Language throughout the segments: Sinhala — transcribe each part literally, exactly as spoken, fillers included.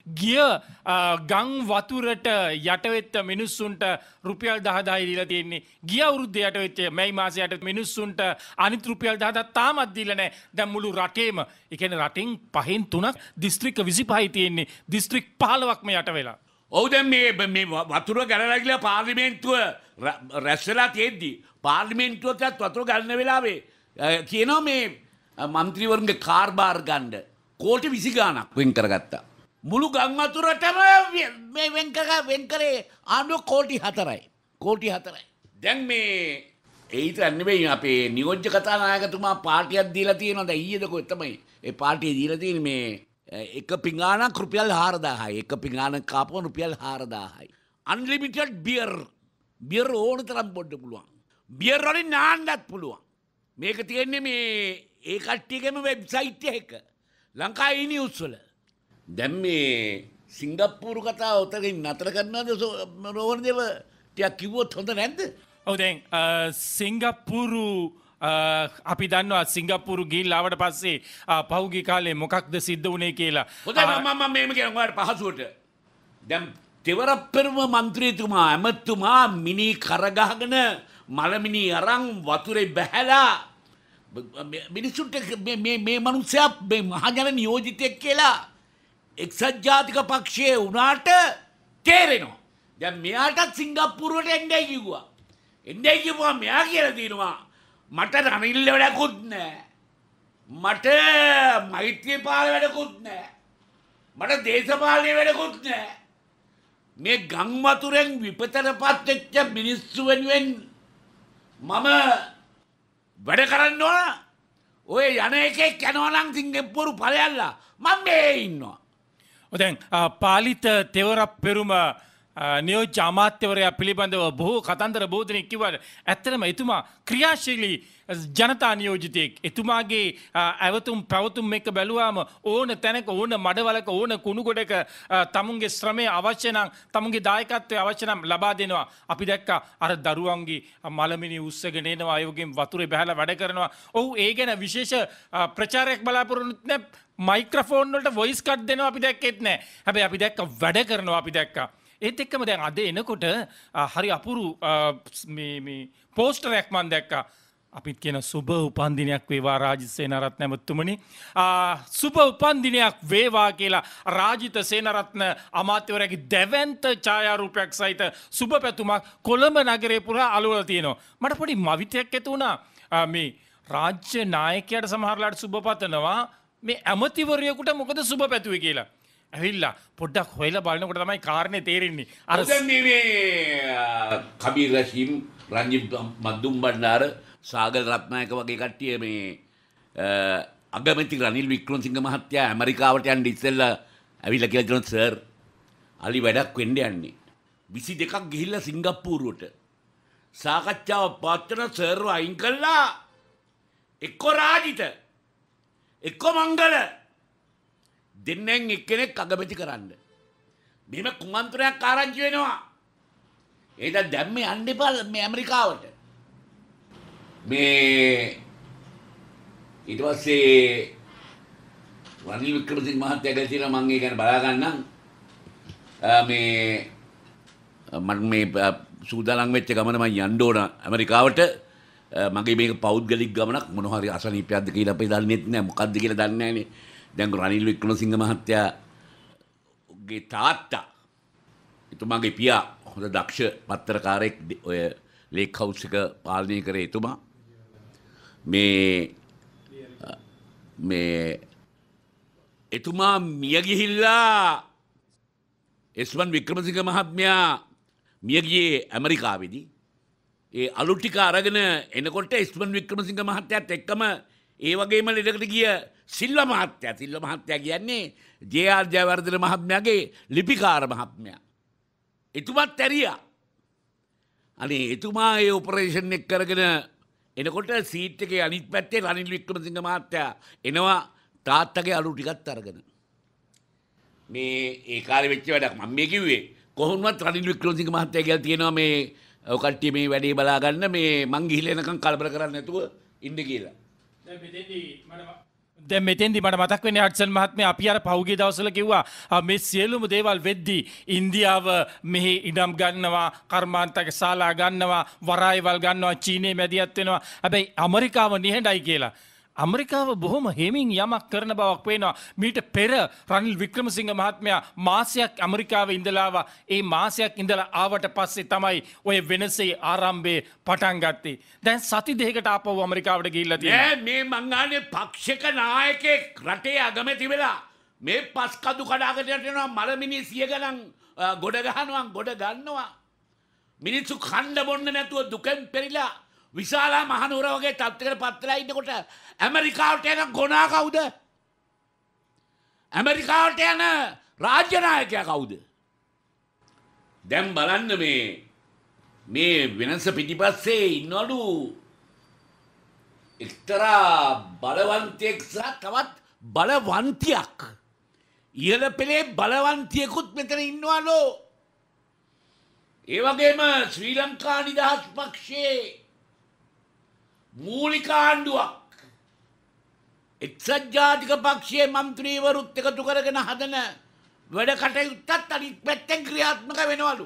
ගිය ගං වතුරට යටවෙච්ච මිනිස්සුන්ට රුපියල් දහදායි දීලා තියෙන්නේ. ගිය අවුරුද්දේ යටවෙච්ච මැයි මාසයට මිනිස්සුන්ට අනිත් රුපියල් දහදාක් තාමත් දීලා නැහැ. දැන් මුළු රටේම ඒ කියන්නේ රටෙන් පහෙන් තුනක් දිස්ත්‍රික්ක විසිපහයි තියෙන්නේ. දිස්ත්‍රික් පහළොවක්ම යට වෙලා. ඔව් දැන් මේ මේ වතුර ගැලලා ගිහලා පාර්ලිමේන්තුව රැස් වෙලා තියෙද්දි පාර්ලිමේන්තුවටත් වතුර ගන්න වෙලාවේ කියනවා මේ മന്ത്രിවරුන්ගේ කාර්බාර් ගන්න කෝටි විසි ගාණක් වෙන් කරගත්තා. මුළු ගම් වතුරටම මේ වෙන් කර වෙන් කරේ ආණ්ඩුව කෝටි හතරයි. කෝටි හතරයි. දැන් මේ ඒ විතර නෙවෙයි අපේ නියෝජ්‍ය කතානායකතුමා පාටියක් දීලා තියෙනවා. දැන් ඊයේද කොහෙද තමයි ඒ පාටිය දීලා තියෙන්නේ මේ එක පිඟානක් රුපියල් හාරදාහයි. එක පිඟානක් කාපුවම රුපියල් හාරදාහයි. අන්ලිමිටඩ් බියර් බියර් ඕන තරම් බොන්න පුළුවන්. බියර් වලින් නාන්නත් පුළුවන්. මේක තියෙන්නේ මේ ඒ කට්ටියගේම වෙබ්සයිට් එක. ලංකා ඊ නිවුස් වල. දැන් මේ සිංගප්පූරු කතාව උතරින් නතර කරනවද රෝහණ දේව ටිකක් කිව්වොත් හොඳ නැද්ද? ඔව් දැන් සිංගප්පූරු අපි දන්නවා සිංගප්පූරු ගිහිල්ලා ආවට පස්සේ පහුගිය කාලේ මොකක්ද සිද්ධ වුනේ කියලා. හොඳයි මම මම මේම කියන ඔයාලට පහසුවට. දැන් තෙවරප්පෙරුම මන්ත්‍රීතුමා ඇමතුමා මිනි කරගහගෙන මලමිනි අරන් වතුරේ බැහැලා මිනිසුන්ට මේ මේ මනුස්සයා මේ මහජන නියෝජිතයෙක් කියලා එක්සත් ජාතික පක්ෂයේ වුණාට තේරෙනවා. දැන් මෙයාටත් සිංගප්පූරුවට එන්නයි කිව්වා. එන්නයි කිව්වා මෙයා කියලා දිනවා. මට රනිල්ල වැඩකුත් නැහැ. මට මෛත්‍රීපාල වැඩකුත් නැහැ. මට දේශපාලනයේ වැඩකුත් නැහැ. මේ ගම් වතුරෙන් විපතටපත් වෙච්ච මිනිස්සු වෙනුවෙන් මම වැඩ කරන්න ඕන. ඔය යන එකෙක් යනවා නම් සිංගප්පූරු ඵලයල්ලා මම මේ ඉන්නවා. දැන් පාලිත තෙවරප්පෙරුම නියෝජ්‍ය අමාත්‍යවරයා පිළිබඳව බොහෝ කතන්දර බොහෝ දෙනෙක් කිව්වා. ඇත්තටම එතුමා ක්‍රියාශීලී ජනතා නියෝජිතයෙක්. එතුමාගේ ඇවතුම් පැවතුම් එක බැලුවාම ඕන තැනක ඕන මඩවලක ඕන කුණු ගොඩක තමුන්ගේ ශ්‍රමය අවශ්‍ය නම් තමුන්ගේ දායකත්වය අවශ්‍ය නම් ලබා දෙනවා. අපි දැක්කා අර දරුවන්ගේ මලමිනි උස්සගෙන එනවා අයෝගෙන් වතුරේ බහැලා වැඩ කරනවා. ඔව් ඒ ගැන විශේෂ ප්‍රචාරයක් බලාපොරොත්තු නැහැ. මයික්‍රොෆෝන් වලට වොයිස් කට් දෙනවා අපි දැක්කෙත් නැහැ. හැබැයි අපි දැක්ක වැඩ කරනවා අපි දැක්කා. ඒත් එක්කම දැන් අද එනකොට හරි අපුරු මේ මේ පෝස්ටරයක් මම දැක්කා. අපිත් කියන සුබ උපන්දිනයක් වේවා රාජිත සේනාරත්න ඇමතුමනි. සුබ උපන්දිනයක් වේවා කියලා රාජිත සේනාරත්න අමාත්‍යවරයාගේ දැවැන්ත ඡායාරූපයක් සහිත සුබ පැතුමක් කොළඹ නගරේ පුරා අලවලා තියෙනවා. මට පොඩි මවිතයක් ඇති වුණා. මේ රාජ්‍ය නායකයාට සමහරලාට සුබ පතනවා. මේ ඇමතිවරයෙකුට මොකද සුබ පැතුවේ කියලා. ඇවිල්ලා පොඩ්ඩක් හොයලා බලනකොට තමයි කාරණේ තේරෙන්නේ. අර දැන් මේ මේ කබීර් රෂීම් රංජිත් මද්දුම් බණ්ඩාර සාගර රත්නායක වගේ කට්ටිය මේ අගමැති රනිල් වික්‍රමසිංහ මහත්තයා ඇමරිකාවට යන්න ඉස්සෙල්ලා ඇවිල්ලා කියලා කියනවා සර් අලි වැඩක් වෙන්න යන්නේ. විසි දෙකක් ගිහිල්ලා සිංගප්පූරුවට සාකච්ඡාව පවත්වන සර්ව අයින් කළා එක්ක රාජිත එක්ක මංගල දෙන්නෙන් එක්කෙනෙක් අගමැති කරන්න. මෙහෙම කුමන්ත්‍රණයක් ආරංචි වෙනවා. ඒක දැන් මේ යන්න එපා මේ ඇමරිකාවට. මේ ඊට පස්සේ රනිල් වික්‍රමසිංහ මහත්තයා කියලා තියෙනවා මම ඒ ගැන බලා ගන්නම්. මේ මම මේ සූදානම් වෙච්ච ගමන මම යන්න ඕන ඇමරිකාවට. මගේ මේක පෞද්ගලික ගමනක් මොන හරි අසනීපයක්ද කියලා අපි දන්නේ නැහැ. මොකක්ද කියලා දන්නේ නැහනේ. දැන් රනිල් වික්‍රමසිංහ මහත්තයාගේ තාත්තා එතුමාගේ පියා හොඳ දක්ෂ පත්තරකාරයෙක් ඔය ලේක් හවුස් එක පාලනය කරේ එතුමා. මේ මේ එතුමා මිය ගිහිල්ලා එස්වන් වික්‍රමසිංහ මහත්මයා මිය ගියේ ඇමරිකාවේදී. ඒ අලු ටික අරගෙන එනකොට එස්වන් වික්‍රමසිංහ මහත්තයාත් එක්කම ඒ වගේම ලෙඩකට ගිය සිල්වා මහත්තයා. සිල්වා මහත්තයා කියන්නේ ජේ ආර් ජයවර්ධන මහත්මයාගේ ලිපිකාර මහත්මයා. එතුමාත් ඇරියා. අනේ එතුමා ඒ ඔපරේෂන් එක කරගෙන එනකොට සීට් එකේ අනිත් පැත්තේ රනිල් වික්‍රමසිංහ මහත්තයා එනවා තාත්තගේ අලු ටිකත් අරගෙන. මේ ඒ කාලේ වෙච්ච වැඩක් මම මේ කිව්වේ. කොහොමවත් රනිල් වික්‍රමසිංහ මහත්තයා කියලා තියෙනවා මේ ඔය කට්ටිය මේ වැඩේ බලා ගන්න මේ මං ගිහිල්ලා එනකන් කලබල කරන්නේ නැතුව ඉන්න කියලා. දැන් මෙතෙන්දී මම දැන් මෙතෙන්දි මට මතක් වෙන්නේ හඩ්සන් මහත්මයා අපි අර පහුගිය දවස්වල කිව්වා මේ සියලුම දේවල් වෙද්දී ඉන්දියාව මෙහි ඉඩම් ගන්නවා කර්මාන්තක ශාලා ගන්නවා වරායවල් ගන්නවා චීනයේ මැදිහත් වෙනවා හැබැයි ඇමරිකාව නිහඬයි කියලා. ඇමරිකාව බොහොම හෙමින් යමක් කරන බවක් පේනවා. මීට පෙර රනිල් වික්‍රමසිංහ මහත්මයා මාසයක් ඇමරිකාවේ ඉඳලා ආවා. ඒ මාසයක් ඉඳලා ආවට පස්සේ තමයි ඔය වෙනසේ ආරම්භය පටන් ගත්තේ. දැන් සති දෙකකට ආපහු ඇමරිකාවට ගිහිල්ලා තියෙනවා. නෑ මේ මං අහන්නේ පක්ෂික නායකයෙක් රටේ අගමැති වෙලා මේ පස් කඩු කඩාකට යනවා මලමිනි සිය ගණන් ගොඩ ගහනවා ගොඩ ගන්නවා. මිනිස්සු කන්න බොන්න නැතුව දුකෙන් පෙරිලා විශාලා මහනුවර වගේ තත්ත්වයකට පත් වෙලා ඉන්නකොට ඇමරිකාවට යන ගොනා කවුද? ඇමරිකාවට යන රාජ්‍ය නායකයා කවුද? දැන් බලන්න මේ මේ වෙනස පිටිපස්සේ ඉන්නවලු එක්තරා බලවන්තයෙක් සහ තවත් බලවන්තියක්. ඉහළ පෙළේ බලවන්තියෙකුත් මෙතන ඉන්නවලු. ඒ වගේම ශ්‍රී ලංකා නිදහස් පක්ෂයේ මූලික ආණ්ඩුවක් එක්සත් ජාතික පක්ෂයේ මන්ත්‍රීවරුත් එකතු කරගෙන හදන වැඩ කටයුත්තත් අනිත් පැත්තෙන් ක්‍රියාත්මක වෙනවලු.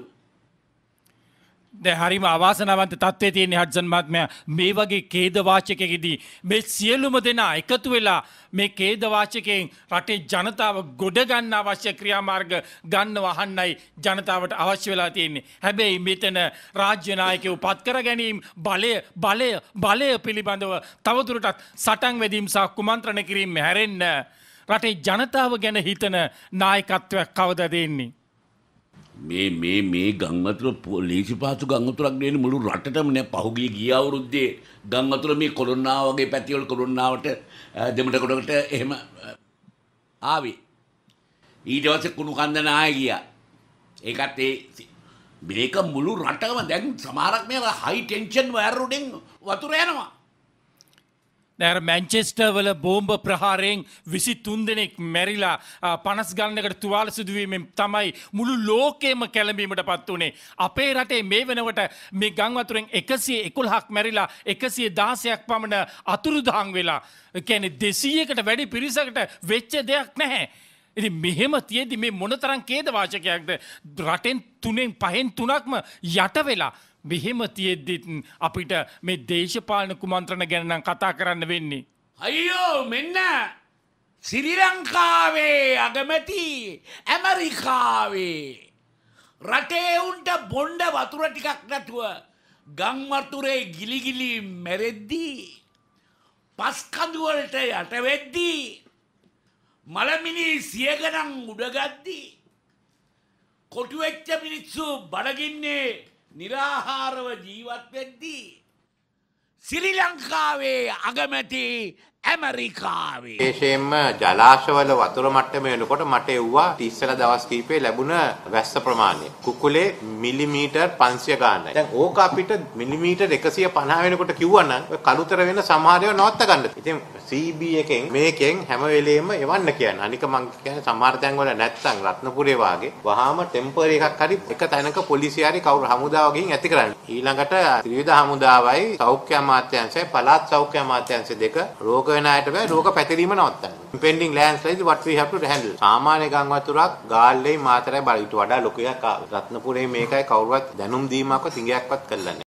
දැන් හරිම අවාසනාවන්ත තත්ත්වයේ තියෙන හඩ්සන් මහත්මයා මේ වගේ ඛේද වාචකයකදී මේ සියලුම දෙනා එකතු වෙලා මේ ඛේද වාචකයෙන් රටේ ජනතාව ගොඩ ගන්න අවශ්‍ය ක්‍රියාමාර්ග ගන්නව අහන්නයි ජනතාවට අවශ්‍ය වෙලා තියෙන්නේ. හැබැයි මෙතන රාජ්‍ය නායකයෝ පත් කර ගැනීම බලය බලය බලය පිළිබඳව තවදුරටත් සටන් වැදීම් සහ කුමන්ත්‍රණ කිරීම හැරෙන්න රටේ ජනතාව ගැන හිතන නායකත්වයක් කවදද දෙන්නේ? මේ මේ මේ ගංවතුර ලේසි පහසු ගංවතුරක් නෙවෙයි මුළු රටටම නේ පහුගිය ගිය අවුරුද්දේ ගංවතුර මේ කොළොන්නාව වගේ පැතිවල කොළොන්නාවට දෙමට කොටකට එහෙම ආවේ. ඊට පස්සේ කුණු කන්ද නාය ගියා. ඒකත් ඒ මේක මුළු රටම දැන් සමහරක් මේ හයි ටෙන්ෂන් වයර් උඩින් වතුර යනවා. දැන් මැන්චෙස්ටර් වල බෝම්බ ප්‍රහාරයෙන් විසිතුන් දෙනෙක් මැරිලා පනස් ගණනකට තුවාල සිදුවීමෙන් තමයි මුළු ලෝකෙම කැළඹීමට පත් වුණේ. අපේ රටේ මේ වෙනකොට මේ ගම් වතුරෙන් එකසිය එකොළහක් මැරිලා එකසිය දහසයක් පමණ අතුරුදහන් වෙලා. ඒ කියන්නේ දෙසීයකට වැඩි පිරිසකට වෙච්ච දෙයක් නැහැ. ඉතින් මෙහෙම තියෙද්දි මේ මොනතරම් ඛේද වාචකයක්ද රටෙන් තුනෙන් පහෙන් තුනක්ම යට වෙලා මෙහෙම තියෙද්දි අපිට මේ දේශපාලන කුමන්ත්‍රණ ගැන නම් කතා කරන්න වෙන්නේ. අයියෝ මෙන්න ශ්‍රී ලංකාවේ අගමැති ඇමරිකාවේ රටේ උන්ට බොණ්ඩ වතුර ටිකක් නැතුව ගම් වතුරේ ගිලිගිලි මැරෙද්දී පස් කඳු වලට යට වෙද්දී මලමිනි සිය ගණන් උඩගද්දී කොටු වෙච්ච මිනිස්සු බඩගින්නේ නිරාහාරව ජීවත් වෙද්දී ශ්‍රී ලංකාවේ අගමැති ඇමරිකාවේ විශේෂයෙන්ම ජලාශවල වතුර මට්ටම වෙනකොට මට එව්වා ඉස්සෙල්ලා දවස් කිහිපේ ලැබුණ වැස්ස ප්‍රමාණය කුකුලේ මිලිමීටර් පන්සිය ගානයි. දැන් ඕක අපිට මිලිමීටර් එකසිය පනහ වෙනකොට කිව්වනම් ඔය කළුතර වෙන සමහර ඒවා නවත්ත ගන්න. ඉතින් සී බී එකෙන් මේකෙන් හැම වෙලෙම එවන්න කියන්නේ. අනික මං කියන්නේ සමහර තැන් වල නැත්තම් රත්නපුරේ වාගේ වහාම ටෙම්පරරි එකක් හරි එක තැනක පොලිසිය හරි කවුරු හමුදාව ගිහින් ඇති කරන්නේ. ඊළඟට ත්‍රිවිධ හමුදාවයි සෞඛ්‍ය අමාත්‍යාංශයයි පළාත් සෞඛ්‍ය අමාත්‍යාංශ දෙක රෝග වෙන අයට බෑ රෝග පැතිරීම නවත්තන්න. Impending landslide what we have to handle. සාමාන්‍ය ගම් වතුරක් ගාල්ලේ මාතරයි බල ඊට වඩා ලොකු එකක් රත්නපුරේ මේකයි කවුරුවත් දැනුම් දීමක්වත් ඉඟයක්වත් කළා